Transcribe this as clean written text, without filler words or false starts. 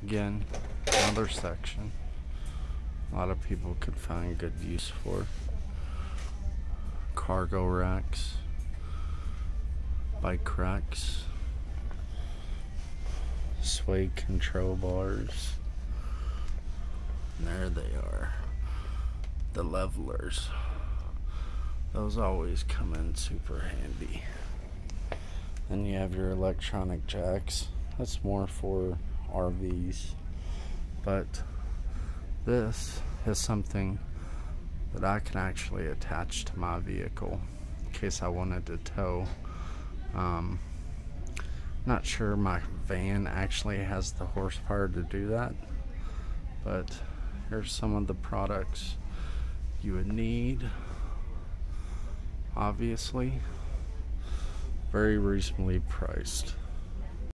Again, another section a lot of people could find good use for. Cargo racks, bike racks, sway control bars. And there they are, the levelers. Those always come in super handy. Then you have your electronic jacks. That's more for RVs, but this is something that I can actually attach to my vehicle in case I wanted to tow. Not sure my van actually has the horsepower to do that, but here's some of the products you would need. Obviously, very reasonably priced.